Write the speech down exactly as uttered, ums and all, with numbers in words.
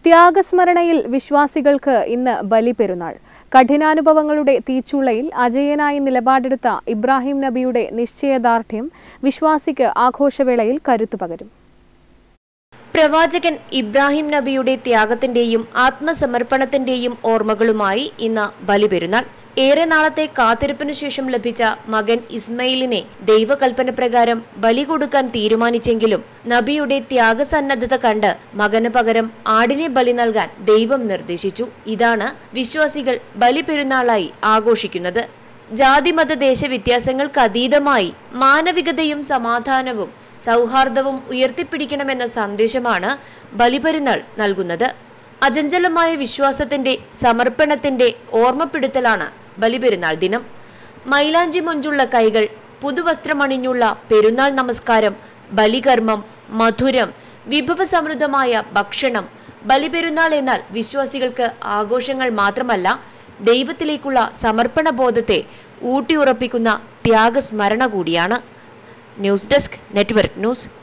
ത്യാഗസ്മരണയിൽ വിശ്വാസികൾക്ക് ഇന്ന് ബലിപെരുന്നാൾ. കഠിനാനുഭവങ്ങളുടെ തീച്ചുളയിൽ അജയ്യനായി നിലപാടെടുത്ത ഇബ്രാഹിം നബിയുടെ നിശ്ചയദാർഢ്യം വിശ്വാസിക്ക് ആഘോഷവേളയിൽ കരുത്തുപകരും. പ്രവാചകൻ ഇബ്രാഹിം നബിയുടെ ത്യാഗത്തിന്റെയും ആത്മസമർപ്പണത്തിന്റെയും ഓർമ്മകളുമായി ഇന്ന് ബലിപെരുന്നാൾ. ഏറെ നാളത്തെ കാത്തിരിപ്പിനു ശേഷം ലഭിച്ച മകൻ ഇസ്മയിലിനെ ദൈവകൽപ്പന പ്രകാരം ബലി കൊടുക്കാൻ തീരുമാനിച്ചെങ്കിലും നബിയുടെ ത്യാഗസന്നദ്ധത കണ്ട് മകന് പകരം ആടിനെ ബലി നൽകാൻ ദൈവം നിർദ്ദേശിച്ചു. ഇതാണ് വിശ്വാസികൾ ബലിപെരുന്നാളായി ആഘോഷിക്കുന്നത്. ജാതിമത ദേശ വ്യത്യാസങ്ങൾക്ക് അതീതമായി മാനവികതയും സമാധാനവും സൗഹാർദ്ദവും ഉയർത്തിപ്പിടിക്കണമെന്ന സന്ദേശമാണ് ബലിപെരുന്നാൾ നൽകുന്നത്. അചഞ്ചലമായ വിശ്വാസത്തിന്റെ സമർപ്പണത്തിന്റെ ഓർമ്മപ്പെടുത്തലാണ് ബലിപെരുന്നാൾ ദിനം. മൈലാഞ്ചി മൊഞ്ചുള്ള കൈകൾ, പുതുവസ്ത്രമണിഞ്ഞുള്ള പെരുന്നാൾ നമസ്കാരം, ബലികർമ്മം, മധുരം, വിഭവസമൃദ്ധമായ ഭക്ഷണം. ബലിപെരുന്നാൾ എന്നാൽ വിശ്വാസികൾക്ക് ആഘോഷങ്ങൾ മാത്രമല്ല, ദൈവത്തിലേക്കുള്ള സമർപ്പണ ബോധത്തെ ഊട്ടിയുറപ്പിക്കുന്ന ത്യാഗസ്മരണ കൂടിയാണ്. News desk, network news.